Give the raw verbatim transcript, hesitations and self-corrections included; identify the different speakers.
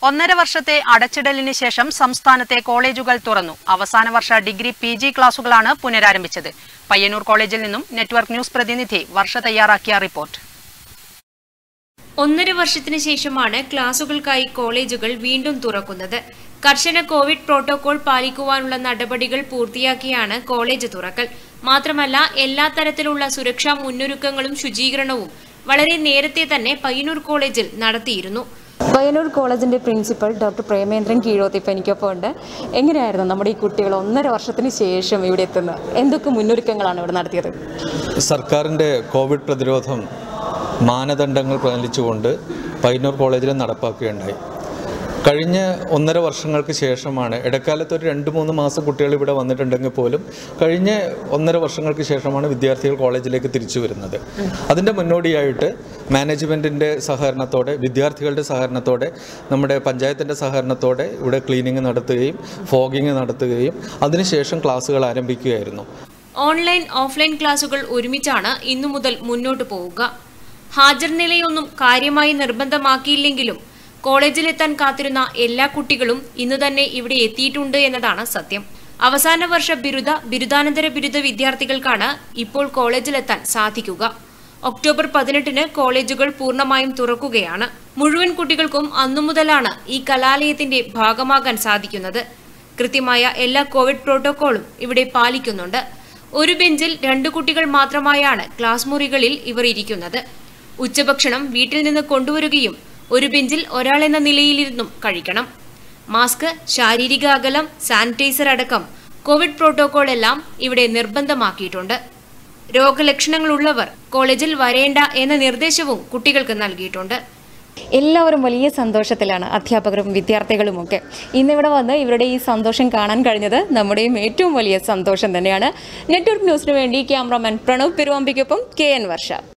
Speaker 1: ഒന്നര വർഷത്തെ അടച്ചിടലിന് ശേഷം സംസ്ഥാനത്തെ കോളേജുകൾ തുറന്നു. അവസാന വർഷ ഡിഗ്രി പി ജി ക്ലാസുകളാണ് പുനരാരംഭിച്ചത്. പയ്യന്നൂർ കോളേജിൽ നിന്നും നെറ്റ്വർക്ക് ന്യൂസ് പ്രതിനിധി വർഷ തയ്യാറാക്കിയ റിപ്പോർട്ട്.
Speaker 2: ഒന്നര വർഷത്തിന് ശേഷമാണ് ക്ലാസുകൾക്കായി കോളേജുകൾ വീണ്ടും തുറക്കുന്നത്. കർശന കോവിഡ് പ്രോട്ടോകോൾ പാലിക്കുവാനുള്ള നടപടികൾ പൂർത്തിയാക്കിയാണ് കോളേജ് തുറക്കൽ. മാത്രമല്ല, എല്ലാ തരത്തിലുള്ള സുരക്ഷാ മുന്നൊരുക്കങ്ങളും ശുചീകരണവും വളരെ നേരത്തെ തന്നെ പയ്യന്നൂർ കോളേജിൽ നടത്തിയിരുന്നു.
Speaker 3: പയ്യന്നൂർ കോളേജിന്റെ പ്രിൻസിപ്പൽ ഡോക്ടർ പ്രേമേന്ദ്രൻ കീഴോത്തിപ്പ് എനിക്കൊപ്പം ഉണ്ട്. എങ്ങനെയായിരുന്നു നമ്മുടെ ഈ കുട്ടികൾ ഒന്നര വർഷത്തിന് ശേഷം ഇവിടെ എത്തുന്നത്? എന്തൊക്കെ മുന്നൊരുക്കങ്ങളാണ് ഇവിടെ നടത്തിയത്?
Speaker 4: സർക്കാരിൻ്റെ കോവിഡ് പ്രതിരോധം മാനദണ്ഡങ്ങൾ പാലിച്ചുകൊണ്ട് പയ്യന്നൂർ കോളേജിൽ നടപ്പാക്കുകയുണ്ടായി. കഴിഞ്ഞ ഒന്നര വർഷങ്ങൾക്ക് ശേഷമാണ്, ഇടക്കാലത്ത് ഒരു രണ്ട് മൂന്ന് മാസം കുട്ടികൾ ഇവിടെ വന്നിട്ടുണ്ടെങ്കിൽ പോലും കഴിഞ്ഞ ഒന്നര വർഷങ്ങൾക്ക് ശേഷമാണ് വിദ്യാർത്ഥികൾ കോളേജിലേക്ക് തിരിച്ചു വരുന്നത്. അതിൻ്റെ മുന്നോടിയായിട്ട് മാനേജ്മെൻറ്റിൻ്റെ സഹകരണത്തോടെ, വിദ്യാർത്ഥികളുടെ സഹകരണത്തോടെ, നമ്മുടെ പഞ്ചായത്തിൻ്റെ സഹകരണത്തോടെ ഇവിടെ ക്ലീനിങ് നടത്തുകയും ഫോഗിങ് നടത്തുകയും അതിനുശേഷം ക്ലാസ്സുകൾ ആരംഭിക്കുകയായിരുന്നു.
Speaker 2: ഓൺലൈൻ ഓഫ്ലൈൻ ക്ലാസുകൾ ഒരുമിച്ചാണ് ഇന്നു മുതൽ മുന്നോട്ട് പോവുക. ഹാജർ നിലയൊന്നും കാര്യമായി നിർബന്ധമാക്കിയില്ലെങ്കിലും കോളേജിലെത്താൻ കാത്തിരുന്ന എല്ലാ കുട്ടികളും ഇന്നു തന്നെ ഇവിടെ എത്തിയിട്ടുണ്ട് എന്നതാണ് സത്യം. അവസാന വർഷ ബിരുദ, ബിരുദാനന്തര ബിരുദ വിദ്യാർത്ഥികൾക്കാണ് ഇപ്പോൾ കോളേജിലെത്താൻ സാധിക്കുക. ഒക്ടോബർ പതിനെട്ടിന് കോളേജുകൾ പൂർണ്ണമായും തുറക്കുകയാണ്. മുഴുവൻ കുട്ടികൾക്കും അന്നു മുതലാണ് ഈ കലാലയത്തിന്റെ ഭാഗമാകാൻ സാധിക്കുന്നത്. കൃത്യമായ എല്ലാ കോവിഡ് പ്രോട്ടോകോളും ഇവിടെ പാലിക്കുന്നുണ്ട്. ഒരു ബെഞ്ചിൽ രണ്ടു കുട്ടികൾ മാത്രമായാണ് ക്ലാസ് മുറികളിൽ ഇവർ ഇരിക്കുന്നത്. ഉച്ചഭക്ഷണം വീട്ടിൽ നിന്ന് കൊണ്ടുവരികയും ഒരു ബെഞ്ചിൽ ഒരാൾ എന്ന നിലയിലിരുന്നും കഴിക്കണം. മാസ്ക്, ശാരീരിക അകലം, സാനിറ്റൈസർ അടക്കം കോവിഡ് പ്രോട്ടോകോൾ എല്ലാം ഇവിടെ നിർബന്ധമാക്കിയിട്ടുണ്ട്. രോഗലക്ഷണങ്ങളുള്ളവർ കോളേജിൽ വരേണ്ട എന്ന നിർദ്ദേശവും കുട്ടികൾക്ക് നൽകിയിട്ടുണ്ട്.
Speaker 3: എല്ലാവരും വലിയ സന്തോഷത്തിലാണ്, അധ്യാപകരും വിദ്യാർത്ഥികളുമൊക്കെ. ഇന്നിവിടെ വന്ന് ഇവരുടെ ഈ സന്തോഷം കാണാൻ കഴിഞ്ഞത് നമ്മുടെയും ഏറ്റവും വലിയ സന്തോഷം തന്നെയാണ്. നെറ്റ്വർക്ക് ന്യൂസിനു വേണ്ടി ക്യാമറാമാൻ പ്രണവ് പെരുവാമ്പിക്കൊപ്പം കെ എൻ വർഷ.